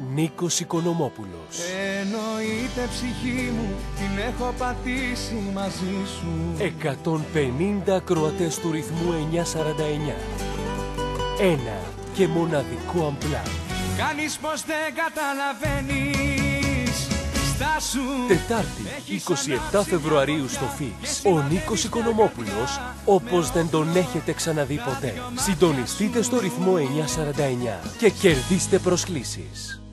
Νίκος Οικονομόπουλος. Εννοείται ψυχή μου, την έχω πατήσει μαζί σου. 150 ακροατές του ρυθμού 949. Ένα και μοναδικό αμπλά. Κάνεις πως δεν καταλαβαίνεις. Στάσου. Τετάρτη, 27 Φεβρουαρίου στο ΦΙΞ. Ο Νίκος Οικονομόπουλος, όπως δεν τον έχετε ξαναδεί ποτέ. Συντονιστείτε στο ρυθμό 949 και κερδίστε προσκλήσεις.